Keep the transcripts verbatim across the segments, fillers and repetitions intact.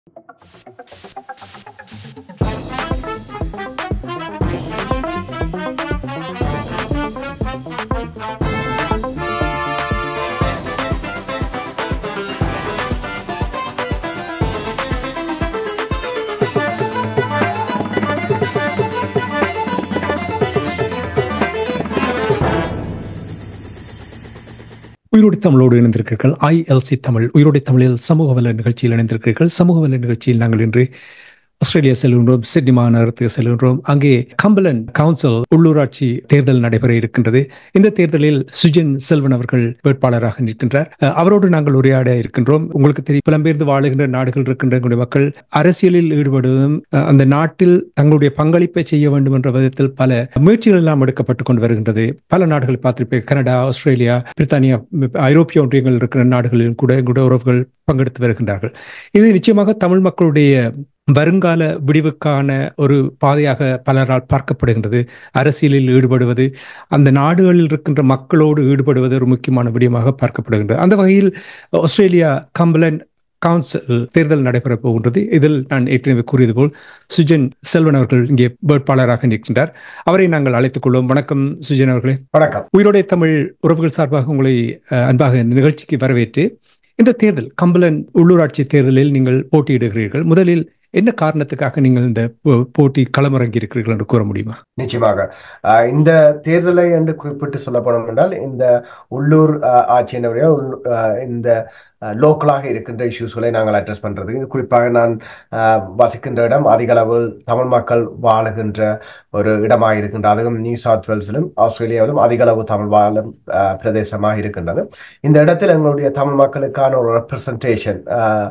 உயிரோடு தமிழோடு இணைந்திருக்கிறீர்கள். ஐஎல்சி தமிழ் உயிரோடு தமிழில் சமூக வல்ல நிகழ்ச்சியில் இணைந்திருக்கிறீர்கள். சமூக வல்ல நிகழ்ச்சியில் நாங்கள் இன்று ஆஸ்திரேலியா செல்கின்றோம், சிட்னி மாநகரத்துக்கு செல்கின்றோம். அங்கே கம்பலன் கவுன்சில் உள்ளூராட்சி தேர்தல் நடைபெற இருக்கின்றது. இந்த தேர்தலில் சுஜன் செல்வன் அவர்கள் வேட்பாளராக நிற்கின்றார். அவரோடு நாங்கள் உரையாட இருக்கின்றோம். உங்களுக்கு தெரியும், புலம்பெயர்ந்து வாழுகின்ற நாடுகள் இருக்கின்ற மக்கள் அரசியலில் ஈடுபடுவதும் அந்த நாட்டில் தங்களுடைய பங்களிப்பை செய்ய வேண்டும் என்ற விதத்தில் பல முயற்சிகள் எல்லாம் எடுக்கப்பட்டுக் கொண்டு வருகின்றது. பல நாடுகளை பார்த்திருப்பேன். கனடா, ஆஸ்திரேலியா, பிரித்தானியா, ஐரோப்பிய ஒன்றியங்கள் இருக்கிற நாடுகளிலும் கூட எங்களுடைய உறவுகள் பங்கெடுத்து வருகின்றார்கள். இது நிச்சயமாக தமிழ் மக்களுடைய வருங்கால விடிவுக்கான ஒரு பாதையாக பலரால் பார்க்கப்படுகின்றது. அரசியலில் ஈடுபடுவது, அந்த நாடுகளில் இருக்கின்ற மக்களோடு ஈடுபடுவது ஒரு முக்கியமான விடயமாக பார்க்கப்படுகின்றது. அந்த வகையில் ஆஸ்திரேலியா கம்பலன் கவுன்சில் தேர்தல் நடைபெற போகின்றது. இதில் நான் ஏற்கனவே கூறியது போல் சுஜன் செல்வன் அவர்கள் இங்கே வேட்பாளராக நிற்கின்றார். அவரை நாங்கள் அழைத்துக் கொள்வோம். வணக்கம் சுஜன் அவர்களே. வணக்கம். உயிரோடைய தமிழ் உறவுகள் சார்பாக உங்களை அன்பாக இந்த நிகழ்ச்சிக்கு வரவேற்று, இந்த தேர்தல் கம்பலன் உள்ளூராட்சி தேர்தலில் நீங்கள் போட்டியிடுகிறீர்கள். முதலில் என்ன காரணத்துக்காக நீங்கள் இந்த போட்டி களமிறங்கி இருக்கிறீர்கள் என்று கூற முடியுமா? நிச்சயமாக இந்த தேர்தலை என்று குறிப்பிட்டு சொல்ல போனோம் என்றால், இந்த உள்ளூர் ஆட்சியினுடைய இந்த லோக்கலாக இருக்கின்ற இஷ்யூஸ்களை நாங்கள் அட்ரஸ் பண்றது. குறிப்பாக நான் வசிக்கின்ற இடம் அதிக அளவில் தமிழ் மக்கள் வாழுகின்ற ஒரு இடமாக இருக்கின்ற, அதுவும் நியூ சவுத் வேல்ஸிலும் ஆஸ்திரேலியாவிலும் அதிக அளவு தமிழ் வாழும் பிரதேசமாக இருக்கின்றது. இந்த இடத்தில் எங்களுடைய தமிழ் மக்களுக்கான ஒரு ரெப்ரசன்டேஷன்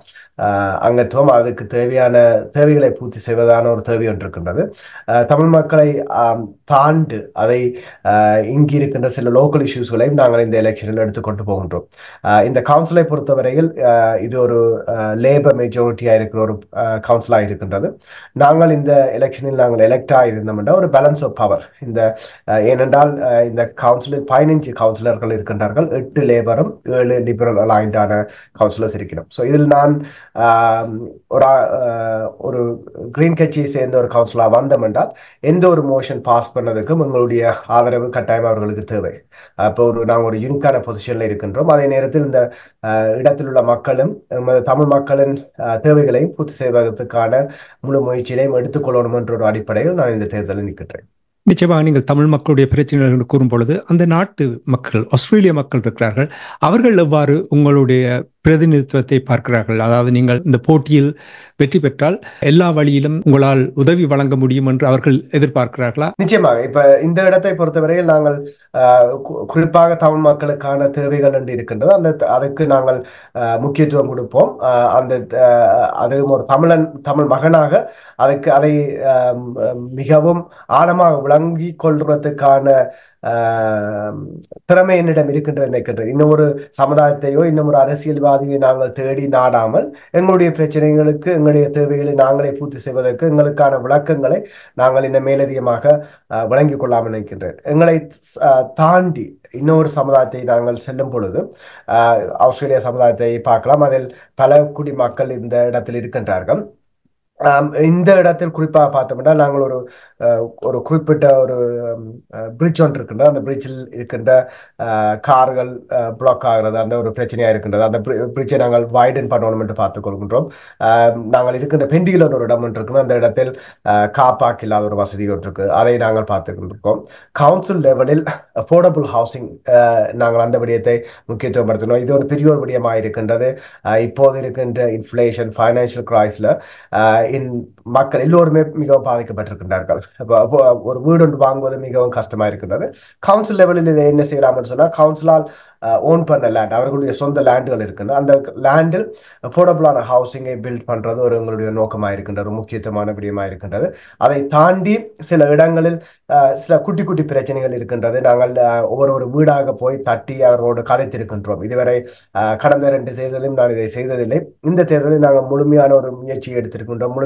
அங்கத்துவம், அதுக்கு தேவையான தேவைகளை பூர்த்தி செய்வதான ஒரு தேவை ஒன்று இருக்கின்றது. தமிழ் மக்களை தாண்டு அதை இங்கு இருக்கின்ற சில லோக்கல் இஷ்யூஸ்களையும் நாங்கள் இந்த எலெக்ஷனில் எடுத்துக்கொண்டு போகின்றோம். இந்த கவுன்சிலை பொறுத்தவரையில் இது ஒரு லேபர் மெஜாரிட்டியா இருக்கிற ஒரு கவுன்சிலா இருக்கின்றது. நாங்கள் இந்த எலெக்ஷனில் நாங்கள் எலெக்ட் ஆகியிருந்தோம் என்ற ஒரு பேலன்ஸ் ஆஃப் பவர். இந்த ஏனென்றால் இந்த கவுன்சிலில் பதினைஞ்சு கவுன்சிலர்கள் இருக்கின்றார்கள். எட்டு லேபரும் ஏழு லிபரல் அலைன்டான கவுன்சிலர்ஸ் இருக்கிறோம். ஸோ இதில் நான் ஒரு ஒரு கிரீன் கட்சியை சேர்ந்த ஒரு கவுன்சிலா வந்தோம் என்றால் எந்த ஒரு மோஷன் பாஸ் பண்ணதுக்கும் எங்களுடைய ஆதரவு கட்டாயம் அவர்களுக்கு தேவை. அப்போ ஒரு நாங்கள் ஒரு யூனிக்கான பொசிஷன்ல இருக்கின்றோம். அதே நேரத்தில் இந்த இடத்தில் உள்ள மக்களும் தமிழ் மக்களின் தேவைகளையும் பூர்த்தி செய்வதற்கான முழு முயற்சியிலையும் எடுத்துக்கொள்ளணும் என்ற ஒரு அடிப்படையில் நான் இந்த தேர்தலில் நிற்கின்றேன். நிச்சயமாக நீங்கள் தமிழ் மக்களுடைய பிரச்சனைகள் என்று கூறும் பொழுது, அந்த நாட்டு மக்கள், ஆஸ்திரேலிய மக்கள் இருக்கிறார்கள், அவர்கள் எவ்வாறு உங்களுடைய பிரதிநிதித்துவத்தை பார்க்கிறார்கள்? அதாவது நீங்கள் இந்த போட்டியில் வெற்றி பெற்றால் எல்லா வழியிலும் உங்களால் உதவி வழங்க முடியும் என்று அவர்கள் எதிர்பார்க்கிறார்களா? நிச்சயமாக. இப்ப இந்த இடத்தை பொறுத்தவரையில் நாங்கள் குறிப்பாக தமிழ் மக்களுக்கான தேவைகள் என்று இருக்கின்றது. அந்த அதுக்கு நாங்கள் முக்கியத்துவம் கொடுப்போம். அந்த அதுவும் ஒரு தமிழன் தமிழ் மகனாக அதுக்கு அதை மிகவும் ஆழமாக விளங்கி கொள்வதற்கான திறமை என்னிடம் இருக்கின்ற நினைக்கின்றேன். இன்னும் ஒரு சமுதாயத்தையோ இன்னும் ஒரு அரசியல்வாதியை நாங்கள் தேடி நாடாமல் எங்களுடைய பிரச்சனைகளுக்கு எங்களுடைய தேவைகளை நாங்களே பூர்த்தி செய்வதற்கு எங்களுக்கான விளக்கங்களை நாங்கள் இன்னும் மேலதிகமாக வழங்கிக் கொள்ளாமல் நினைக்கின்றேன். எங்களை தாண்டி இன்னொரு சமுதாயத்தை நாங்கள் செல்லும் பொழுது ஆஸ்திரேலியா சமுதாயத்தை பார்க்கலாம். அதில் பல குடி மக்கள் இந்த இடத்தில் இருக்கின்றார்கள். இந்த இடத்தில் குறிப்பாக பார்த்தோம்னா நாங்கள் ஒரு ஒரு குறிப்பிட்ட ஒரு பிரிட்ஜ் ஒன்று இருக்கின்ற, அந்த பிரிட்ஜில் இருக்கின்ற கார்கள் பிளாக் ஆகிறது, அந்த ஒரு பிரச்சனையா இருக்கின்றது. அந்த பிரிட்ஜை நாங்கள் வைடன் பண்ணணும் என்று பார்த்துக் கொள்கின்றோம். நாங்கள் இருக்கின்ற பெண்டியில் ஒரு இடம் ஒன்று இருக்கணும், அந்த இடத்தில் காப்பாக் இல்லாத ஒரு வசதி ஒன்று இருக்கு, அதை நாங்கள் பார்த்துக்கொண்டிருக்கோம். கவுன்சில் லெவலில் அஃபோர்டபுள் ஹவுசிங் நாங்கள் அந்த விடயத்தை முக்கியத்துவப்படுத்தணும். இது ஒரு பெரிய ஒரு விடயமாக இருக்கின்றது. இப்போது இருக்கின்ற இன்ஃப்ளேஷன், ஃபைனான்சியல் கிரைஸ்ல மக்கள் எல்லோருமே மிகவும் பாதிக்கப்பட்டிருக்கின்றார்கள். ஒரு வீடு ஒன்று வாங்குவது மிகவும் கஷ்டமா இருக்கின்றது. கவுன்சில் லெவலில் இதை என்ன செய்யலாம்னு சொன்னா, கவுன்சிலால் ஓன் பண்ண லேண்ட், அவர்களுடைய சொந்த லேண்டுகள் இருக்கின்ற அந்த லேண்டில் அஃபோர்டபுளான ஹவுசிங்கை பில்ட் பண்றது ஒரு எங்களுடைய நோக்கமாக இருக்கின்றது, ஒரு முக்கியத்துவமான விடயமாக இருக்கின்றது. அதை தாண்டி சில இடங்களில் சில குட்டி குட்டி பிரச்சனைகள் இருக்கின்றது. நாங்கள் ஒவ்வொரு ஒரு வீடாக போய் தட்டி அவர்களோடு கதைத்திருக்கின்றோம். இதுவரை கடந்த ரெண்டு தேர்தலிலும் நான் இதை செய்ததில்லை. இந்த தேர்தலில் நாங்கள் முழுமையான ஒரு முயற்சியை எடுத்திருக்கின்றோம். முழுமையான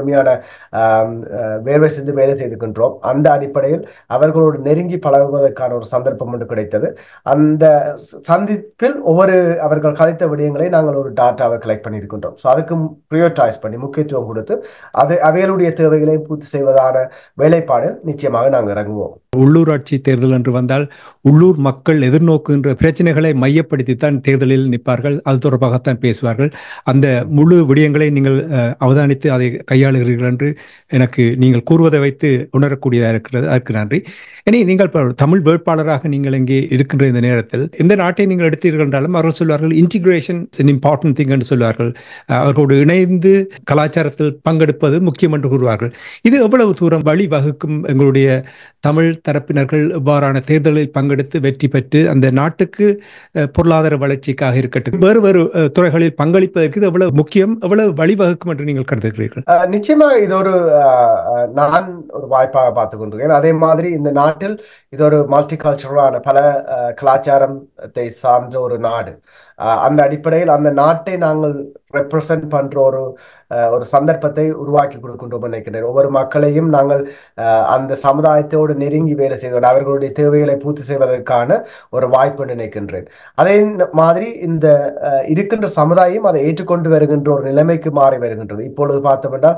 வேர்வை சிந்து வேலை செய்திருக்கின்றோம். அந்த அடிப்படையில் அவர்களோடு நெருங்கி பழகுவதற்கான ஒரு சந்தர்ப்பம் ஒன்று கிடைத்தது. அந்த சந்திப்பில் ஒவ்வொரு அவர்கள் கலைத்த விடயங்களை நாங்கள் ஒரு டாட்டாவை கலெக்ட் பண்ணியிருக்கின்றோம். ஸோ அதுக்கு ப்ரியோரிட்டைஸ் பண்ணி முக்கியத்துவம் கொடுத்து அது அவைகளுடைய தேவைகளை பூர்த்தி செய்வதான வேலைப்பாடில் நிச்சயமாக நாங்கள் இறங்குவோம். உள்ளூராட்சி தேர்தல் என்று வந்தால் உள்ளூர் மக்கள் எதிர்நோக்குகின்ற பிரச்சனைகளை மையப்படுத்தித்தான் தேர்தலில் நிற்பார்கள். அது தொடர்பாகத்தான் பேசுவார்கள். அந்த முழு விடயங்களை நீங்கள் அவதானித்து அதை கையாளுகிறீர்கள் என்று எனக்கு நீங்கள் கூறுவதை வைத்து உணரக்கூடியதாக இருக்கிறது. அதற்கு நன்றி. இனி நீங்கள் தமிழ் வேட்பாளராக நீங்கள் இங்கே இருக்கின்ற இந்த நேரத்தில் இந்த நாட்டை நீங்கள் எடுத்தீர்கள் என்றாலும் அவர்கள் சொல்வார்கள் இன்டிகிரேஷன் இம்பார்ட்டன்ட் திங் என்று சொல்வார்கள். அவர்களோடு இணைந்து கலாச்சாரத்தில் பங்கெடுப்பது முக்கியம் என்று கூறுவார்கள். இது எவ்வளவு தூரம் வழிவகுக்கும்? எங்களுடைய தமிழ் தரப்பினர்கள் இவ்வாறான தேர்தலில் பங்கெடுத்து வெற்றி பெற்று அந்த நாட்டுக்கு பொருளாதார வளர்ச்சிக்காக இருக்கட்டும் வேறு வேறு துறைகளில் பங்களிப்பதற்கு இது எவ்வளவு முக்கியம், எவ்வளவு வழிவகுக்கும் என்று நீங்கள் கருதுகிறீர்கள்? நிச்சயமாக இது ஒரு நான் ஒரு வாய்ப்பாக பார்த்துக் கொண்டிருக்கேன். அதே மாதிரி இந்த நாட்டில் இது ஒரு மல்டி கல்ச்சரலான பல கலாச்சாரத்தை சார்ந்த ஒரு நாடு. அந்த அடிப்படையில் அந்த நாட்டை நாங்கள் ரெப்ரசன்ட் பண்ற ஒரு ஒரு சந்தர்ப்பத்தை உருவாக்கி கொடுக்கின்றோம் நினைக்கிறேன். ஒவ்வொரு மக்களையும் நாங்கள் அந்த சமுதாயத்தோடு நெருங்கி வேலை செய்வோம், அவர்களுடைய தேவைகளை பூர்த்தி செய்வதற்கான ஒரு வாய்ப்பு நினைக்கின்றேன். அதே மாதிரி இந்த இருக்கின்ற சமுதாயம் அதை ஏற்றுக்கொண்டு வருகின்ற ஒரு நிலைமைக்கு மாறி வருகின்றது. இப்பொழுது பார்த்தோம்னா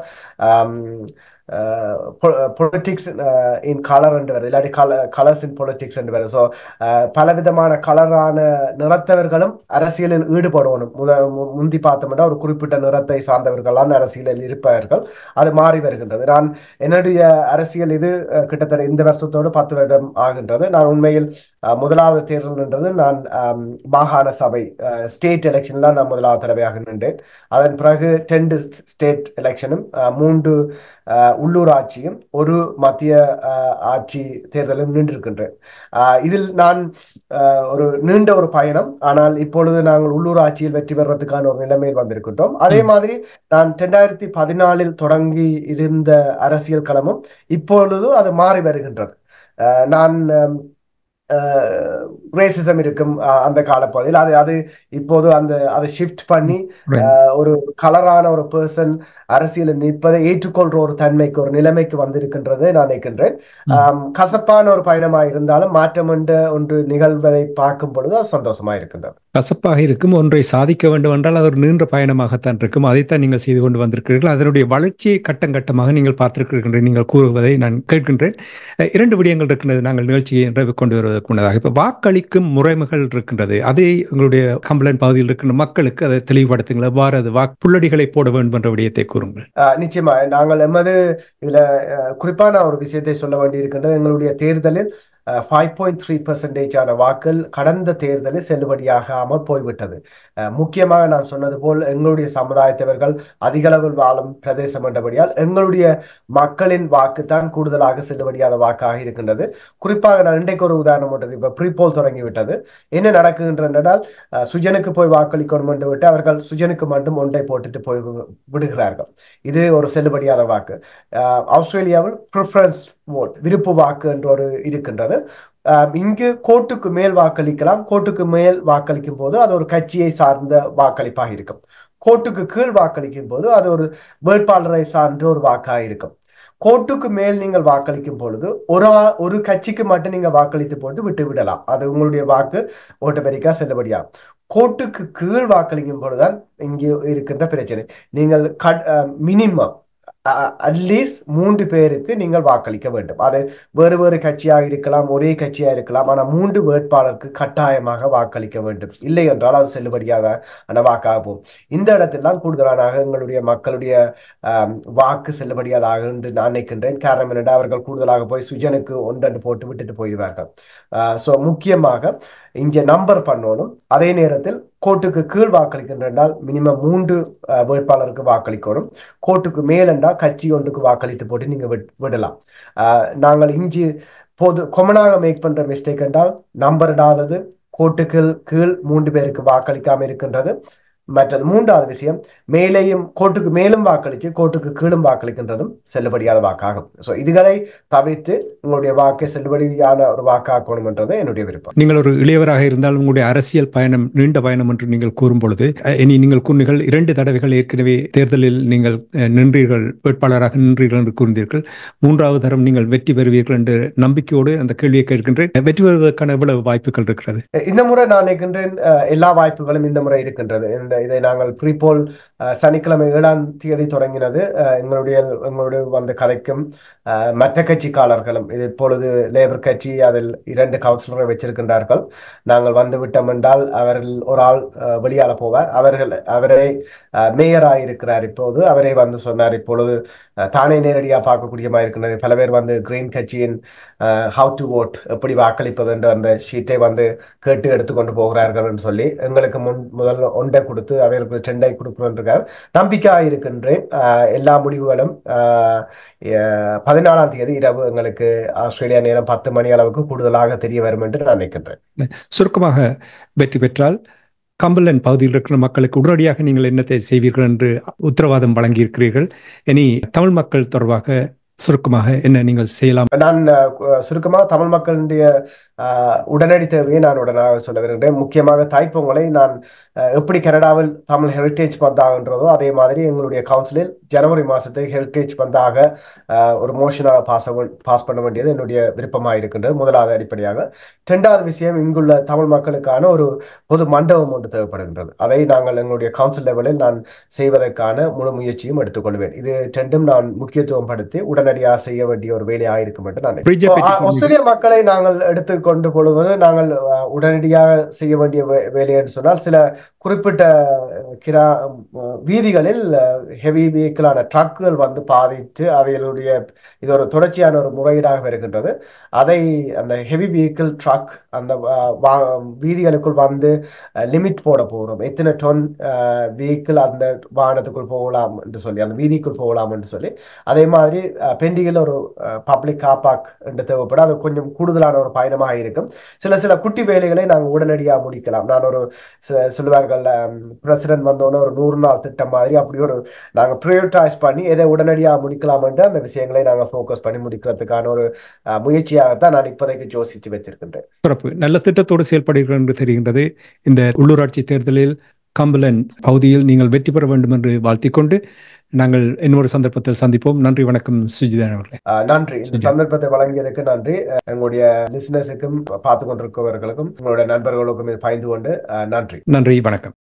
பொலிட்டிக்ஸ் இன் கலர் என்று வருது, இல்லாட்டி கலர்ஸ் இன் பொலிட்டிக்ஸ் என்று வருது. ஸோ பலவிதமான கலரான நிறத்தவர்களும் அரசியலில் ஈடுபடணும். முந்தி பார்த்தோம்னா ஒரு குறிப்பிட்ட நிறத்தை சார்ந்தவர்களான அரசியலில் இருப்பவர்கள், அது மாறி வருகின்றது. நான் என்னுடைய அரசியல் இது கிட்டத்தட்ட இந்த வருஷத்தோடு பத்து வருடம் ஆகின்றது. நான் உண்மையில் முதலாவது தேர்தல் என்றது நான் மாகாண சபை ஸ்டேட் எலெக்ஷன்ல நான் முதலாவது தடவையாக நின்றேன். அதன் பிறகு டென்ட் ஸ்டேட் எலெக்ஷனும் மூன்று உள்ளூராட்சியும் ஒரு மத்திய ஆட்சி தேர்தலும் நின்றிருக்கின்றேன். இதில் நான் ஒரு நீண்ட ஒரு பயணம், ஆனால் இப்பொழுது நாங்கள் உள்ளூராட்சியில் வெற்றி பெறுவதற்கான ஒரு நிலைமையில் வந்திருக்கின்றோம். அதே மாதிரி நான் இரண்டாயிரத்தி பதினாலில் தொடங்கி இருந்த அரசியல் களமும் இப்பொழுது அது மாறி வருகின்றது. நான் ரேசிசம் இருக்கும் அந்த காலப்பகுதியில் அது அது இப்போது அந்த அதை ஷிஃப்ட் பண்ணி ஒரு கலரான ஒரு பர்சன் அரசியலில் நிற்பதை ஏற்றுக்கொள்ற ஒரு தன்மைக்கு ஒரு நிலைமைக்கு வந்திருக்கின்றதை நான் நினைக்கின்றேன். கசப்பான ஒரு பயணமாக இருந்தாலும் மாற்றம் என்ற ஒன்று நிகழ்வதை பார்க்கும் பொழுது அது சந்தோஷமா இருக்கின்றது. கசப்பாக இருக்கும், ஒன்றை சாதிக்க வேண்டும் என்றால் அது ஒரு நீண்ட பயணமாகத்தான் இருக்கும். அதைத்தான் நீங்கள் செய்து கொண்டு வந்திருக்கிறீர்கள். அதனுடைய வளர்ச்சியை கட்டம் கட்டமாக நீங்கள் பார்த்திருக்கிறீர்கள் நீங்கள் கூறுவதை நான் கேட்கின்றேன். இரண்டு விடயங்கள் இருக்கின்றது நாங்கள் நிகழ்ச்சியை நிறைவு கொண்டு வருவதற்கு முன்னதாக. இப்போ வாக்களிக்கும் முறைமைகள் இருக்கின்றது, அதை எங்களுடைய கம்பளன் பகுதியில் இருக்கின்ற மக்களுக்கு அதை தெளிவுபடுத்துங்கள். எவ்வாறு அது வாக்கு புள்ளடிகளை போட வேண்டும் என்ற விடயத்தை கூறுங்கள். நிச்சயமா நாங்கள் எமது இதுல குறிப்பான ஒரு விஷயத்தை சொல்ல வேண்டி இருக்கின்றது. எங்களுடைய தேர்தலில் ஃபைவ் பாயிண்ட் த்ரீ பர்சன்டேஜ் ஆன வாக்கள் கடந்த தேர்தலில் செல்லுபடியாகாமல் போய்விட்டது. முக்கியமாக நான் சொன்னது போல் எங்களுடைய சமுதாயத்தவர்கள் அதிக அளவில் வாழும் பிரதேசம் என்றபடியால் எங்களுடைய மக்களின் வாக்குத்தான் கூடுதலாக செல்லுபடியாத வாக்காக இருக்கின்றது. குறிப்பாக நான் இன்றைக்கு ஒரு உதாரணம் ஒன்று, இப்ப ப்ரீபோல் தொடங்கிவிட்டது. என்ன நடக்குகின்றனால் சுஜனுக்கு போய் வாக்களிக்கணும் என்று விட்டு அவர்கள் சுஜனுக்கு மட்டும் ஒன்றை போட்டுட்டு போய் விடுகிறார்கள். இது ஒரு செல்லுபடியாத வாக்கு. ஆஸ்திரேலியாவில் ப்ரிஃபரன்ஸ் ஓட், விருப்பு வாக்கு என்ற ஒரு இருக்கின்றது. இங்கு கோட்டுக்கு மேல் வாக்களிக்கலாம். கோட்டுக்கு மேல் வாக்களிக்கும் போது அது ஒரு கட்சியை சார்ந்த வாக்களிப்பாக இருக்கும். கோட்டுக்கு கீழ் வாக்களிக்கும் போது அது ஒரு வேட்பாளரை சார்ந்த ஒரு வாக்காக இருக்கும். கோட்டுக்கு மேல் நீங்கள் வாக்களிக்கும் பொழுது ஒரு ஒரு கட்சிக்கு மட்டும் நீங்க வாக்களித்து போட்டு விட்டு விடலாம். அது உங்களுடைய வாக்கு ஓட்டோமேட்டிக்கா செல்லுபடியாகும். கோட்டுக்கு கீழ் வாக்களிக்கும் பொழுதுதான் இங்கே இருக்கின்ற பிரச்சனை. நீங்கள் மினிமம் அட்லீஸ்ட் மூன்று பேருக்கு நீங்கள் வாக்களிக்க வேண்டும். அது வேறு வேறு கட்சியாக இருக்கலாம், ஒரே கட்சியா இருக்கலாம். ஆனால் மூன்று வேட்பாளருக்கு கட்டாயமாக வாக்களிக்க வேண்டும். இல்லை என்றால் அது செல்லுபடியாக அந்த வாக்காக போகும். இந்த இடத்தில்தான் கூடுதலான எங்களுடைய மக்களுடைய வாக்கு செல்லுபடியாதாக என்று நான் நினைக்கின்றேன். காரணம் என்னென்றால் அவர்கள் கூடுதலாக போய் சுஜனுக்கு ஒன்றென்று போட்டு விட்டுட்டு போயிடுவார்கள். ஸோ முக்கியமாக இங்கே நம்பர் பண்ணணும். அதே நேரத்தில் கோட்டுக்கு கீழ் வாக்களிக்கின்றால் மினிமம் மூன்று வேட்பாளருக்கு வாக்களிக்கணும். கோட்டுக்கு மேல் என்றால் கட்சி ஒன்றுக்கு வாக்களித்து போட்டு நீங்க விடலாம். நாங்கள் இங்கு பொது கொமனாக மேக் பண்ற மிஸ்டேக் என்றால் நம்பர் இடாதது, கோட்டுக்கு கீழ் மூன்று பேருக்கு வாக்களிக்காம இருக்கின்றது. மற்றது மூன்றாவது விஷயம், மேலேயும் கோட்டுக்கு மேலும் வாக்களித்து கோட்டுக்கு கீழும் வாக்களிக்கின்றதும் செல்லுபடியாத வாக்காகும். ஸோ இதுகளை தவிர்த்து உங்களுடைய வாக்கை செல்லுபடியான ஒரு வாக்காக்கணும் என்றது என்னுடைய விருப்பம். நீங்கள் ஒரு இளையவராக இருந்தால் உங்களுடைய அரசியல் பயணம் நீண்ட பயணம் என்று நீங்கள் கூறும் பொழுது, இனி நீங்கள் கூறினீர்கள் இரண்டு தடவைகள் ஏற்கனவே தேர்தலில் நீங்கள் நின்றீர்கள், வேட்பாளராக நின்றீர்கள் என்று கூறினீர்கள். மூன்றாவது தரம் நீங்கள் வெற்றி பெறுவீர்கள் என்ற நம்பிக்கையோடு அந்த கேள்வியை கேட்கின்றேன். வெற்றி பெறுவதற்கான எவ்வளவு வாய்ப்புகள் இருக்கிறது? இந்த முறை நான் நினைக்கின்றேன் எல்லா வாய்ப்புகளும் இந்த முறை இருக்கின்றது. இந்த இதை நாங்கள் ப்ரீபோல் சனிக்கிழமை ஏழாம் தேதி தொடங்கினது. எங்களுடைய எங்களுடைய வந்த கதைக்கும் மற்ற கட்சிக்காரர்களும் இது இப்பொழுது லேபர் கட்சி அதில் இரண்டு கவுன்சிலரை வச்சிருக்கின்றார்கள். நாங்கள் வந்து விட்டோம் என்றால் அவர்கள் ஒரு ஆள் வெளியால போவார். அவர்கள் அவரே மேயராக இருக்கிறார். இப்போது அவரே வந்து சொன்னார், இப்பொழுது தானே நேரடியாக பார்க்கக்கூடியமா இருக்கின்றது. பல பேர் வந்து கிரீன் கட்சியின் ஹவு டு ஓட், எப்படி வாக்களிப்பது என்ற அந்த ஷீட்டை வந்து கேட்டு எடுத்துக்கொண்டு போகிறார்கள் என்று சொல்லி எங்களுக்கு முன் முதல் ஒன்றை கொடுத்து அவர்களுக்கு டெண்டை கொடுக்கிறோம். நம்பிக்கையாக இருக்கின்றேன். எல்லா முடிவுகளும் பதினாலாம் தேதி இரவு எங்களுக்கு ஆஸ்திரேலியா நேரம் பத்து மணி அளவுக்கு கூடுதலாக தெரிய வரும் என்று நான் நினைக்கின்றேன். சுருக்கமாக, வெற்றி பெற்றால் கம்பலன் பகுதியில் இருக்கிற மக்களுக்கு உடனடியாக நீங்கள் என்னத்தை செய்வீர்கள் என்று உத்தரவாதம் வழங்கியிருக்கிறீர்கள். இனி தமிழ் மக்கள் தொடர்பாக சுருக்கமாக என்ன நீங்கள் செய்யலாம்? நான் சுருக்கமாக தமிழ் மக்களுடைய உடனடி தேவையை நான் உடனாக சொல்ல வருகின்றேன். முக்கியமாக தாய்ப்பொங்கலை நான் எப்படி கனடாவில் தமிழ் ஹெரிட்டேஜ் பந்தாகன்றதோ அதே மாதிரி எங்களுடைய கவுன்சிலில் ஜனவரி மாதத்தை ஹெரிட்டேஜ் பந்தாக ஒரு மோஷனாக பாஸ் பாஸ் பண்ண வேண்டியது என்னுடைய விருப்பமாக இருக்கின்றது. முதலாவது அடிப்படையாக. இரண்டாவது விஷயம், இங்குள்ள தமிழ் மக்களுக்கான ஒரு பொது மண்டபம் ஒன்று தேவைப்படுகின்றது. அதை நாங்கள் எங்களுடைய கவுன்சில் லெவலில் நான் செய்வதற்கான முழு முயற்சியும் எடுத்துக்கொள்வேன். இது ரெண்டும் நான் முக்கியத்துவம் படுத்தி உடனடியாக செய்ய வேண்டிய ஒரு வேலையாக இருக்கும் என்று நான் ஆஸ்திரேலிய மக்களை நாங்கள் எடுத்து கொண்டு கொள்வது நாங்கள் உடனடியாக செய்ய வேண்டிய வேலை என்று சொன்னால், சில குறிப்பிட்ட கிரா வீதிகளில் ஹெவி வெஹிக்கிளான ட்ரக்குகள் வந்து பாதித்து அவைகளுடைய இது ஒரு தொடர்ச்சியான ஒரு முறையீடாக வருகின்றது. அதை அந்த ஹெவி வெஹிக்கிள் ட்ரக் அந்த வீதிகளுக்குள் வந்து லிமிட் போட போகிறோம். எத்தனை டொன் வெஹிக்கிள் அந்த வாகனத்துக்குள் போகலாம் என்று சொல்லி, அந்த வீதிக்குள் போகலாம் என்று சொல்லி. அதே மாதிரி பெண்டிகில் ஒரு பப்ளிக் கார் பார்க் என்று தேவைப்படும். அது கொஞ்சம் கூடுதலான ஒரு பயணமாக இருக்கும். சில சில குட்டி வேலைகளை நாங்கள் உடனடியாக முடிக்கலாம். நான் ஒரு சொல்லுவார்கள் பிரசிடென்ட் வந்தோன்னு ஒரு நூறு நாள் திட்டம் மாதிரி அப்படி ஒரு நாங்கள் ப்ரையோரிட்டைஸ் பண்ணி எதை உடனடியாக முடிக்கலாம் என்று அந்த விஷயங்களை நாங்கள் ஃபோக்கஸ் பண்ணி முடிக்கிறதுக்கான ஒரு முயற்சியாகத்தான் நான் இப்போதைக்கு யோசித்து வச்சிருக்கின்றேன். சிறப்பு. நல்ல திட்டத்தோடு செயல்படுகிறேன் என்று தெரிகின்றது. இந்த உள்ளூராட்சி தேர்தலில் கம்பலன் பகுதியில் நீங்கள் வெற்றி பெற வேண்டும் என்று வாழ்த்திக்கொண்டு நாங்கள் இன்னொரு சந்தர்ப்பத்தில் சந்திப்போம். நன்றி, வணக்கம் சுஜிதா அவர்களே. நன்றி. இந்த சந்தர்ப்பத்தை வழங்கியதற்கு நன்றி. எங்களுடைய லிசனர்ஸுக்கும் பார்த்து கொண்டிருப்பவர்களுக்கும் உங்களுடைய நண்பர்களுக்கும் பகிர்ந்து கொண்டு நன்றி. நன்றி, வணக்கம்.